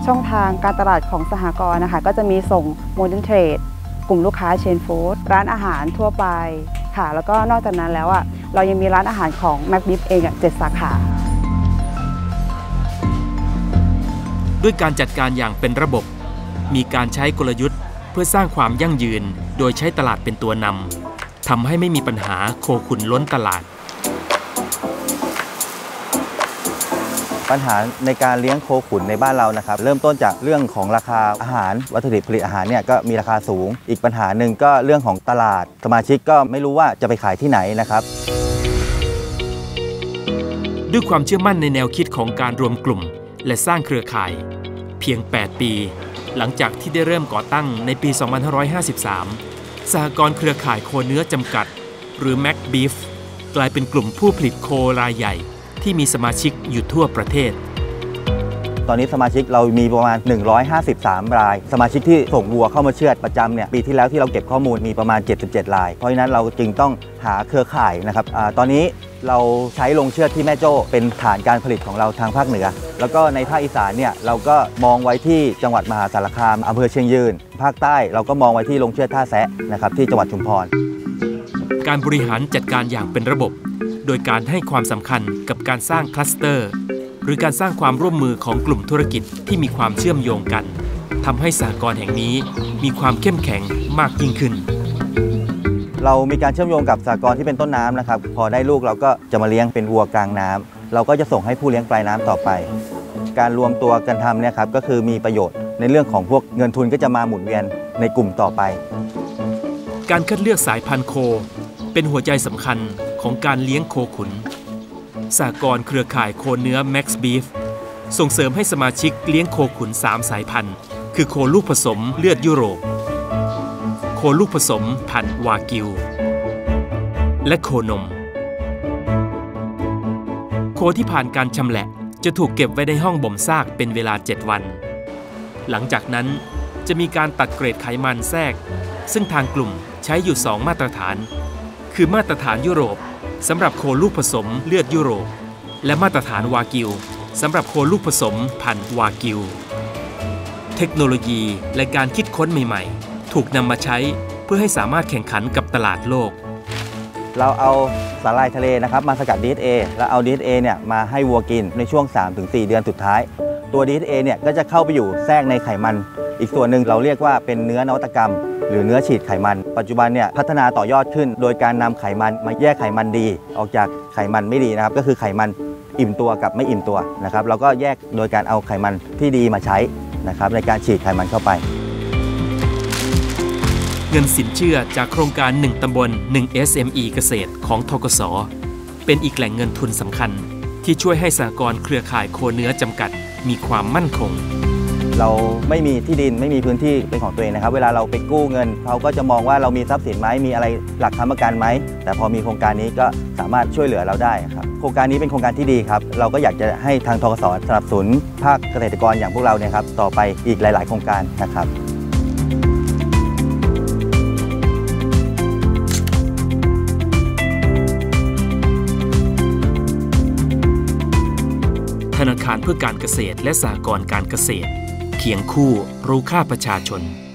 ช่องทางการตลาดของสหกรณ์นะคะก็จะมีส่ง Modern Trade กลุ่มลูกค้า Chain Food ร้านอาหารทั่วไปค่ะแล้วก็นอกจากนั้นแล้วเรายังมีร้านอาหารของ McBeef เอง7 สาขาด้วยการจัดการอย่างเป็นระบบมีการใช้กลยุทธ์เพื่อสร้างความยั่งยืนโดยใช้ตลาดเป็นตัวนำทำให้ไม่มีปัญหาโคขุนล้นตลาดปัญหาในการเลี้ยงโคขุนในบ้านเรานะครับเริ่มต้นจากเรื่องของราคาอาหารวัตถุดิบผลิตอาหารเนี่ยก็มีราคาสูงอีกปัญหาหนึ่งก็เรื่องของตลาดสมาชิกก็ไม่รู้ว่าจะไปขายที่ไหนนะครับด้วยความเชื่อมั่นในแนวคิดของการรวมกลุ่มและสร้างเครือข่ายเพียง 8 ปีหลังจากที่ได้เริ่มก่อตั้งในปี 2553 สหกรณ์เครือข่ายโคเนื้อจำกัดหรือ McBeef กลายเป็นกลุ่มผู้ผลิตโครายใหญ่ที่มีสมาชิกอยู่ทั่วประเทศตอนนี้สมาชิกเรามีประมาณ153รายสมาชิกที่ส่งวัวเข้ามาเชือดประจำเนี่ยปีที่แล้วที่เราเก็บข้อมูลมีประมาณ77รายเพราะฉะนั้นเราจึงต้องหาเครือข่ายนะครับตอนนี้เราใช้ลงเชือดที่แม่โจ้เป็นฐานการผลิตของเราทางภาคเหนือแล้วก็ในภาคอีสานเนี่ยเราก็มองไว้ที่จังหวัดมหาสารคามอำเภอเชียงยืนภาคใต้เราก็มองไว้ที่ลงเชือดท่าแซะนะครับที่จังหวัดชุมพรการบริหารจัดการอย่างเป็นระบบโดยการให้ความสำคัญกับการสร้างคลัสเตอร์หรือการสร้างความร่วมมือของกลุ่มธุรกิจที่มีความเชื่อมโยงกันทำให้สหกรณ์แห่งนี้มีความเข้มแข็งมากยิ่งขึ้นเรามีการเชื่อมโยงกับสหกรณ์ที่เป็นต้นน้ำนะครับพอได้ลูกเราก็จะมาเลี้ยงเป็นวัวกลางน้ำเราก็จะส่งให้ผู้เลี้ยงปลายน้ำต่อไปการรวมตัวกันทำเนี่ยครับก็คือมีประโยชน์ในเรื่องของพวกเงินทุนก็จะมาหมุนเวียนในกลุ่มต่อไปการคัดเลือกสายพันธุ์โคเป็นหัวใจสำคัญของการเลี้ยงโคขุนสหกรณ์เครือข่ายโคเนื้อ McBeef ส่งเสริมให้สมาชิกเลี้ยงโคขุน3 สายพันธุ์คือโคลูกผสมเลือดยุโรปโคลูกผสมพันธุ์วากิวและโคนมโคที่ผ่านการชำแหละจะถูกเก็บไว้ในห้องบ่มซากเป็นเวลา7 วันหลังจากนั้นจะมีการตัดเกรดไขมันแทรกซึ่งทางกลุ่มใช้อยู่2 มาตรฐานคือมาตรฐานยุโรปสำหรับโคลูกผสมเลือดยุโรปและมาตรฐานวากิวสำหรับโคลูกผสมพันธุ์วากิวเทคโนโลยีและการคิดค้นใหม่ๆถูกนำมาใช้เพื่อให้สามารถแข่งขันกับตลาดโลกเราเอาสาหร่ายทะเลนะครับมาสกัด DHA แล้วเอา DHA เนี่ยมาให้วัวกินในช่วง 3-4 เดือนสุดท้ายตัว DHA เนี่ยก็จะเข้าไปอยู่แทรกในไขมันอีกส่วนหนึ่งเราเรียกว่าเป็นเนื้อนวัตกรรมหรือเนื้อฉีดไขมันปัจจุบันเนี่ยพัฒนาต่อยอดขึ้นโดยการนำไขมันมาแยกไขมันดีออกจากไขมันไม่ดีนะครับก็คือไขมันอิ่มตัวกับไม่อิ่มตัวนะครับเราก็แยกโดยการเอาไขมันที่ดีมาใช้นะครับในการฉีดไขมันเข้าไปเงินสินเชื่อจากโครงการ1 ตำบล 1 SME เกษตรของธกส.เป็นอีกแหล่งเงินทุนสำคัญที่ช่วยให้สหกรณ์เครือข่ายโคเนื้อจำกัดมีความมั่นคงเราไม่มีที่ดินไม่มีพื้นที่เป็นของตัวเองนะครับเวลาเราไปกู้เงินเขาก็จะมองว่าเรามีทรัพย์สินไหมมีอะไรหลักค้ำประกันไหมแต่พอมีโครงการนี้ก็สามารถช่วยเหลือเราได้ครับโครงการนี้เป็นโครงการที่ดีครับเราก็อยากจะให้ทางธกส.สนับสนุนภาคเกษตรกรอย่างพวกเราเนี่ยครับต่อไปอีกหลายๆโครงการนะครับธนาคารเพื่อการเกษตรและสหกรณ์การเกษตรเคียงคู่รู้ค่าประชาชน